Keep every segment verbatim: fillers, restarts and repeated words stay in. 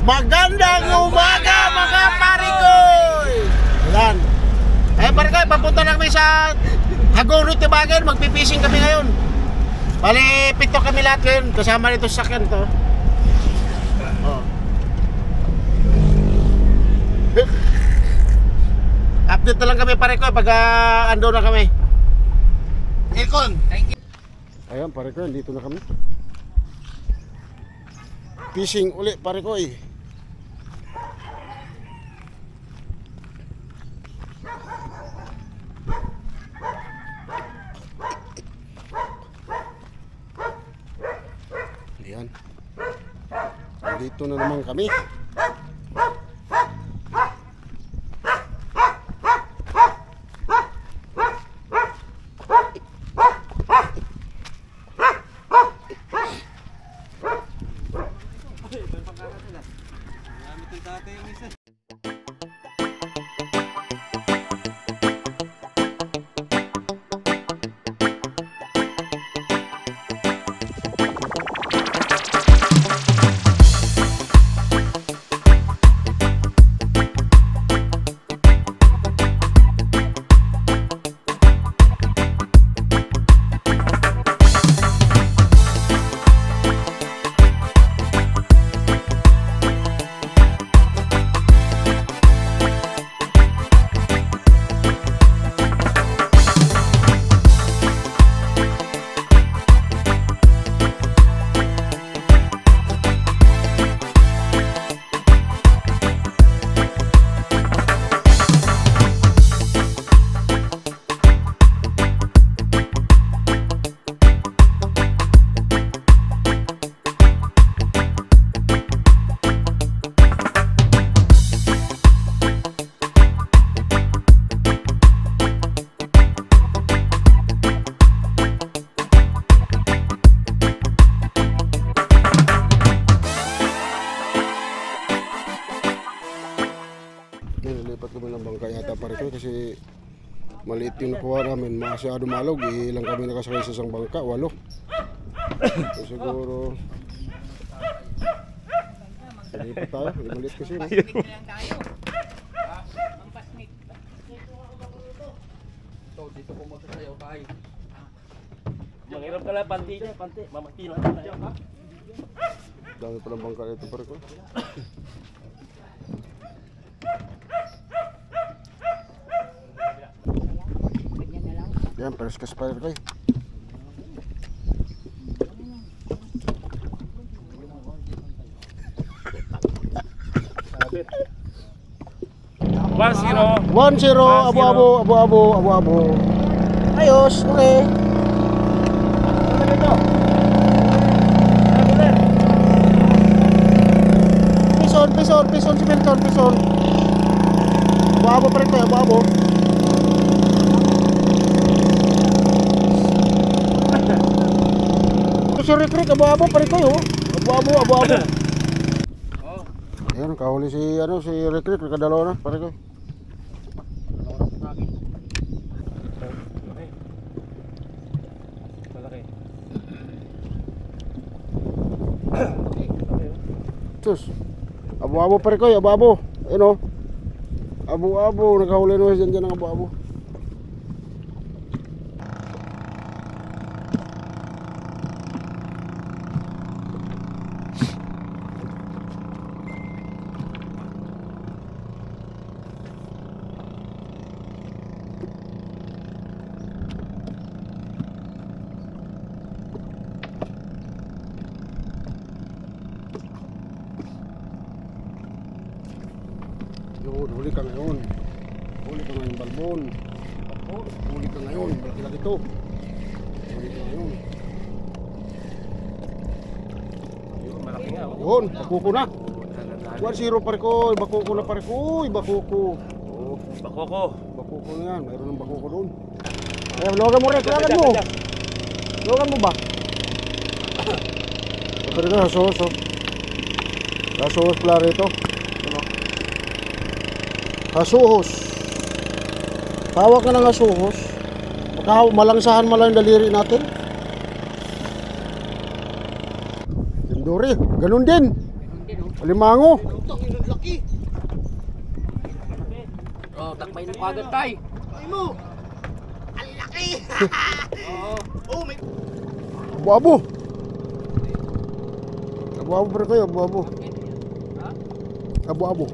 Magandang umaga mga parikoy! Ayan. Eh parikoy, papunta na kami sa Hagurot Tibagan. Magpipising kami ngayon. Bali, pito kami lahat ngayon. Kasama nito sa sakyan to. Oh. Update na lang kami parikoy pag uh, ando na kami. Aircon! Thank you. Ayan parikoy, dito na kami. Fishing uli parikoy. Ayan. Dito na naman kami. Nilipat kami ng bangka yata parikoy kasi maliit yung nakuha namin, masyado malog. Ilang kami nakasakay sa isang bangka, walo. So, siguro nilipat tayo, maliit kasi no? Dito po magsasayaw tayo. Manghirap ka lang, panti niya, panti. Mamati lang tayo. Dami palang bangka ito parikoy. Yan, pereskas pa rin kayo. one zero. one zero, abo-abo, abo-abo, abo-abo. Ayos, okay. Ano dito? Pison, pison, pison, si Milton, pison. Abo-abo pa rin kayo, abo-abo. Si Rick-Rick, abo-abo pa rin kayo. Abo-abo, abo-abo. Ayan, kahuli si, ano, si Rick-Rick, nakadalawa na, pa rin kayo. Sus, abo-abo pa rin kayo, abo-abo. Ayan o. Abo-abo, nakahuli na dyan dyan ng abo-abo. Yun, huli ka ngayon. Huli ka ngayon, balbon. Huli ka ngayon, malaki-laki ito. Huli ka ngayon. Malaki nga. Yun, bakuko na. one zero parikoy, bakuko na parikoy, bakuko. Oh, bakoko. Bakuko na yan, mayroon ng bakuko doon. Eh, logan mo rin, logan mo. Logan mo ba? Pero na, hasos, oh. Hasos pala rito. Hasuhos. Hawak ka ng hasuhos. Malangsahan mo lang yung daliri natin. Dori, ganun din. Alimango. Utang ina laki. Oh, takbay na kagad tay. Ay mo. Ang laki. Oo. Oh, may Abu-abu. Abu-abu pre koy, abu-abu. Ha? Abu-abu.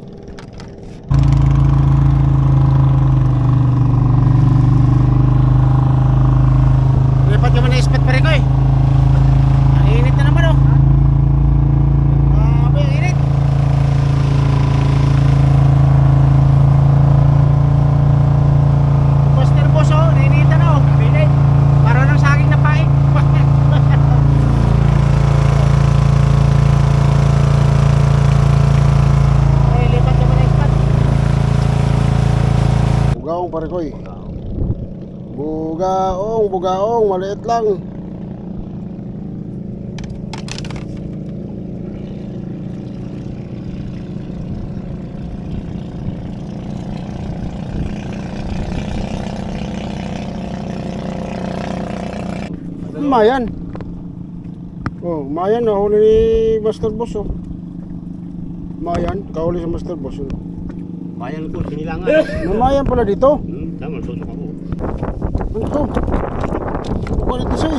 lipat naman na ispat pare ko eh. Ang init na naman oh. Grabe, ang init. Poster boss oh, nainitan na oh. Init. Para lang sa akin na pain. Eh, lipat naman na ispat. Bugaong pare koy. Bugaong, bugaong, maliit lang. Mayan. Oh, mayan nahuli ni Master Boss oh. Mayan, kahuli sa Master Boss. Oh. Bayan ko, sinilangan. May mayan pala dito. Hmm, tama, susok ako. Ano to? Bukan ito siya eh.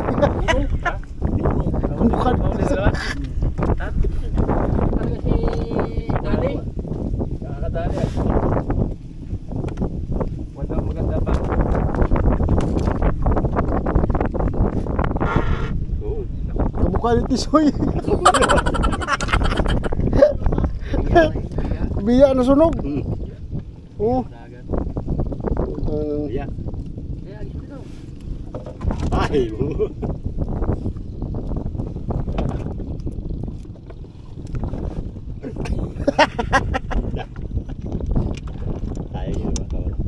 Bukan ito siya. Ha? Talaga si Dali. Kakadali. Wala maganda pa. Oo. Kamukha ni Tisoy. Biya na sunog. Hmm. Oh. Iya. Ay, mo. Sayang yun ba?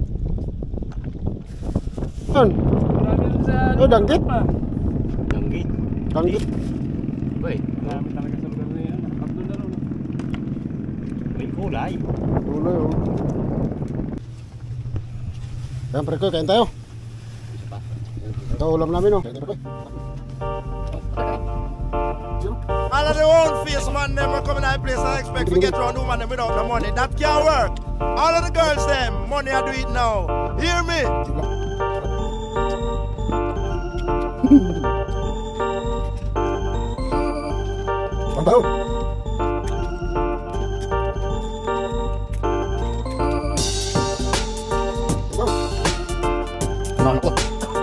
Yan. Oh, danggit. Danggit. Danggit. Wait, Marami talaga sa lugar na yan. Nakakabdo na rin. may kulay. Tuloy oh. Yan pre ko, kain tayo. Ito ulam namin oh. Kain tayo pre ko. All of the old face man them are coming out place I expect to get round woman them without the money. That can't work. All of the girls them, money I do it now. Hear me? Pantau. Nah, kok.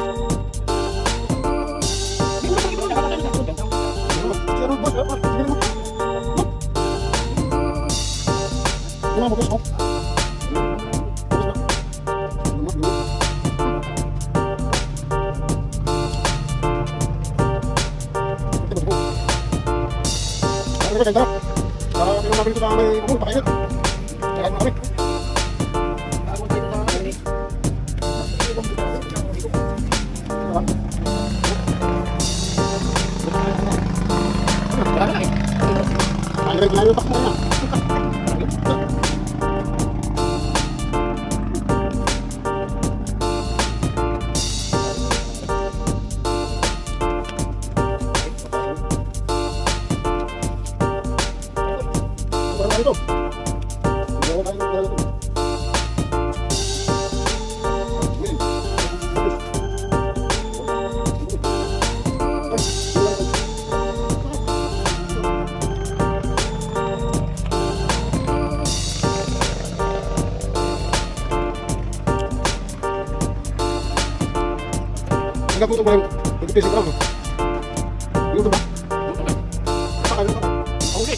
Enggak putus barang. Itu basic barang. Ini untuk apa? Apa kan? Oke.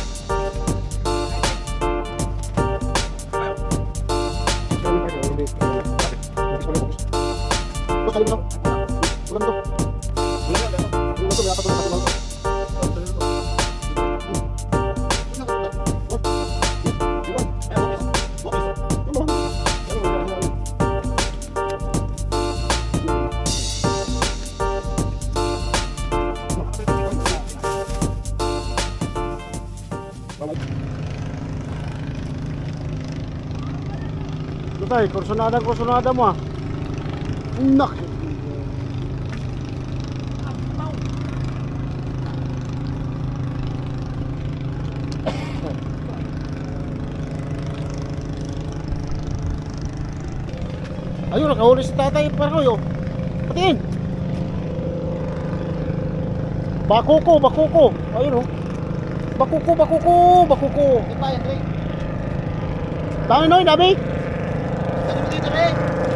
Tay, kursunada kursunada mo ah. Nak. Ayun, nakahuli si tatay Parikoy oh. Patingin. Bakuko, bakuko. Ayun oh. Bakuko, bakuko, bakuko. Ito yan, Ray. Dami Noy, dami. Dali mo dito, Ray.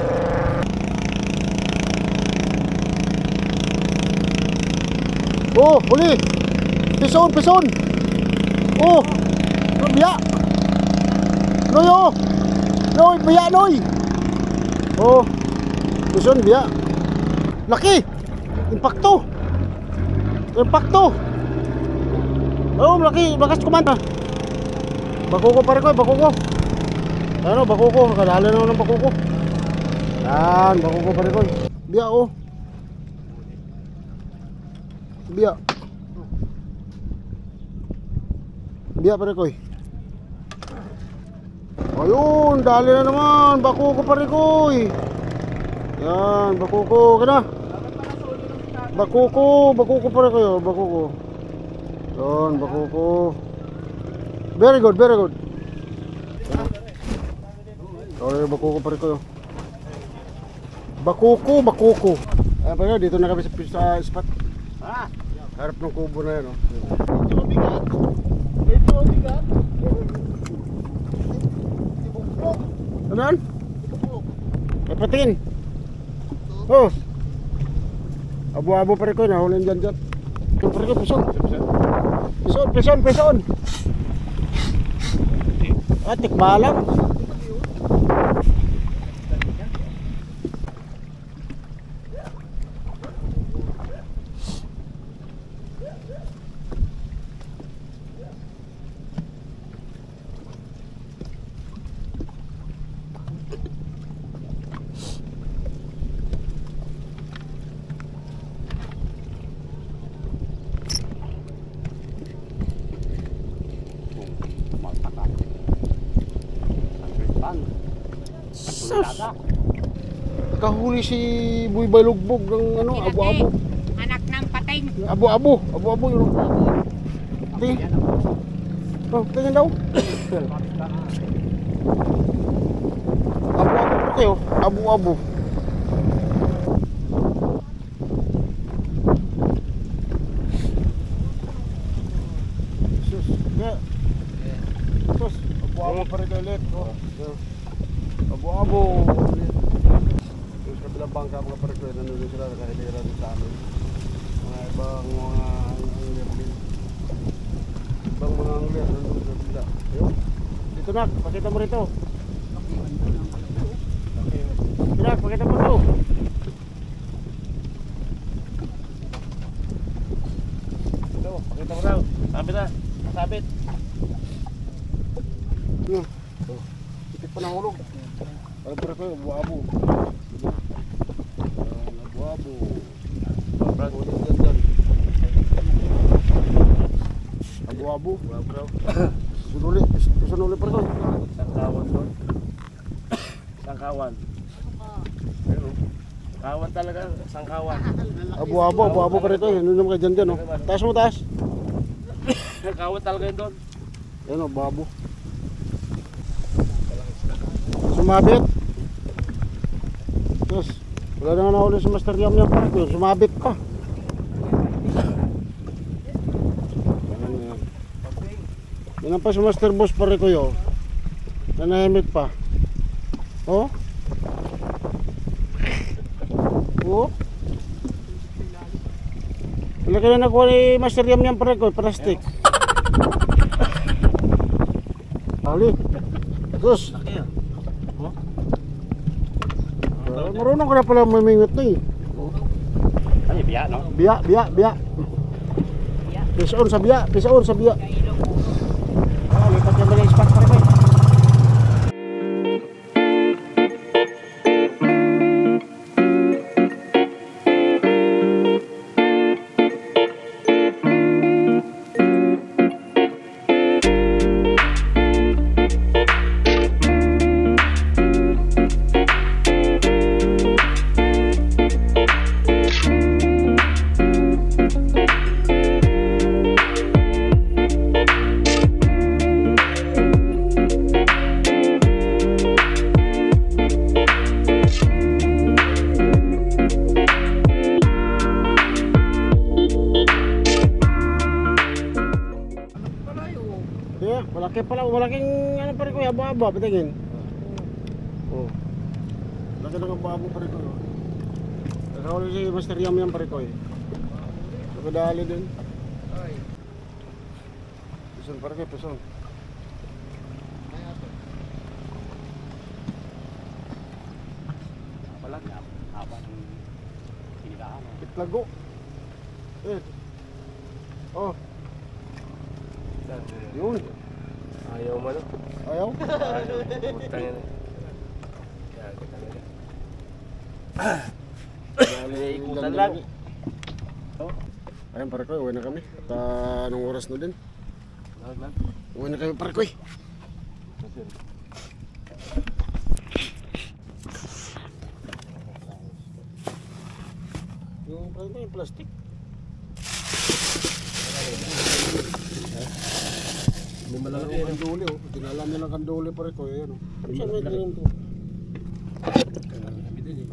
Oh, huli. Pison, pison. Oh. Ano biya? Noy oh. Noy, biya Noy. Oh. Pison biya. Laki. Impacto. Impacto. Oh, laki, bakas kumanta. Bakuko pare ko, bakuko. Ano, bakuko, kadali na ng bakuko. Yan, bakuko pare ko. Biya oh. Biya. Biya pare ko. Ayun, dali na naman, bakuko pare ko. Yan, bakuko, kana. Bakuko, bakuko pare ko, bakuko. Yon, bakuko. Very good, very good. Oh, bakuko pare ko. Bakuko, bakuko. Ayan pare, dito na kami sa, sa spot. Ah, Harap ng kubo na yan, oh. medyo mabigat. Medyo mabigat. Tibugbog. Ano yan? Tibugbog. Eh, patingin. Oh. Abo-abo pare ko, nahulin dyan dyan. Ito pare ko, pison. Pison, pison, pison. Ah, tikbalang. Sus! Nakahuli si Buy Balugbog ng ano, abo-abo. Anak ng pating. Abo-abo, abo-abo yun. Tingin. Oh, tingin daw. Abo-abo po kayo, abo-abo. Sus, yeah. Sus, abo-abo pa rin kayo ulit. Oh, yeah. Abo-abo. Yung sa kabilang bangka mga parikoy, nanonood sila, nakahilera din sa amin. Mga ibang mga angler din. Ibang mga angler, nanonood sa bila. Ayun. Dito nak, pakita mo rito. Nak, pakita mo rito. Ito, pakita mo raw. Sabit na. Sabit. Yun. Oh. Itik pa ng hulog. Ay, parikoy, abo-abo. Abo-abo. Abo-abo dyan dyan. Abo-abo. Sunuli, sunuli parikoy. Sangkawan doon. Sangkawan. Ayun. Kawan talaga, sangkawan. Abo-abo, abo-abo parikoy. Ano naman kayo dyan dyan, oh. Taas mo, taas. Kawan talaga yun doon. Yan o, babo. Sumabit. Yes. Wala na nga nahuli si Master Yam Yam parang yun. Sumabit pa. Yan pa si Master Boss pare ko yun. Nanahimik pa. Oh. Oh. Wala ka na nakuha ni Master Yam Yam pare ko. Plastic. Ali. Terus. Uh, marunong ka na pala mamingot na eh. Ay, biya, no? Biya, biya, biya. Pisaon sa biya, pisaon sa biya. Ah, lipat yung balay spot pare ko. Laki pala, malaking ano pare ko, haba-haba, patingin. Oh. Laki ng haba-haba pare ko. Nakahuli si Master Yam Yam pare ko eh. Nakadali din. Pison pare ko, pison. Wala na. Haba ng sinigahan. Itlago. Eh. Oh. Yun. Ayaw mo no? Ayaw? Putang ina. Yan, kita nila. Ikutan lang. Oh. Ayun pare ko, uwi na kami. At uh, anong oras na din? Lag lang. Uwi na kami pare ko eh. Yung pare ko, yung plastic. May malalaki Yung kanduli oh. Dinala nilang kanduli pare ko. Ayan oh. Saan may ganyan to? Kami din eh.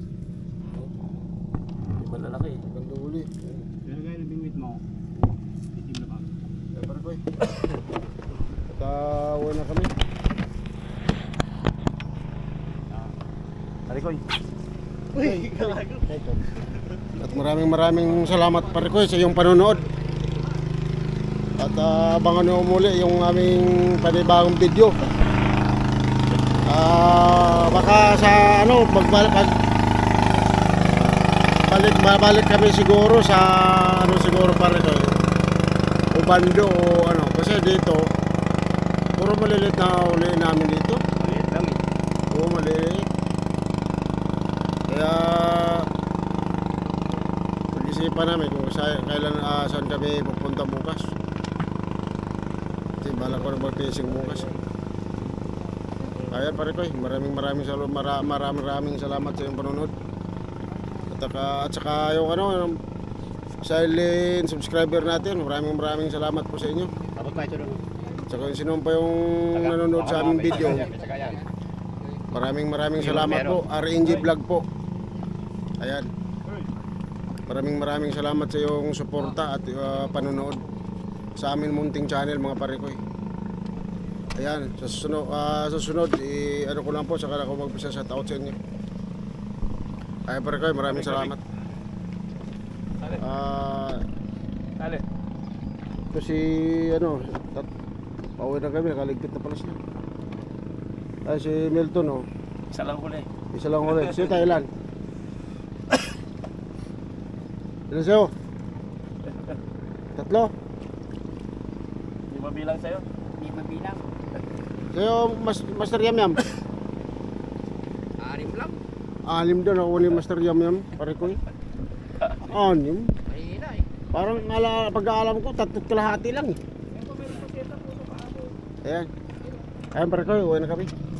May malalaki. Kanduli. Pero kaya nabingwit mo. Itim na ba? Ayun pare ko eh. At uh, uwi na kami. Tarikoy. At maraming maraming salamat pare ko sa iyong panonood. At uh, abangan nyo muli yung aming panibagong video. Uh, baka sa ano, magbalik pag balik, babalik kami siguro sa ano siguro pare ko. Ubando o ano, kasi dito puro malilit na uli namin dito. Maliit lang eh. Oo, maliit. Kaya pag-isipan namin kung sa, kailan uh, saan kami pupunta bukas. Kasi bala ko na mag-fishing bukas. Ayan pare ko, maraming maraming salamat, mara, maraming maraming salamat sa iyong panonood. At, saka, at saka yung ano, yung silent subscriber natin, maraming maraming salamat po sa inyo. Abot pa ito doon. At saka yung sinong pa yung nanonood sa aming video, maraming maraming salamat po. R N G Vlog po. Ayan. Maraming maraming salamat sa iyong suporta at uh, panonood sa amin munting channel mga pare ko. Ayan, sa susunod, uh, sa susunod i ano ko lang po saka ako mag-bisa sa out sa inyo. Ayan pare ko, maraming salamat. Ah, uh, Ale. ito si ano, tat, pauwi na kami, nakaligpit na pala siya. Ay si Milton oh. Isa lang huli. Isa lang ulit. Si Thailand. Ilan sa'yo? Tatlo? Hindi mabilang sa'yo? Hindi mabilang. Sa'yo, mas, Master Yam Yam? Anim lang. Anim doon ako ni Master Yam Yam. Pare ko eh. Anim? Mahina eh. Parang ala, pag-aalam ko, tatot kalahati lang eh. Ayan. Ayan pare ko, uwi na kami.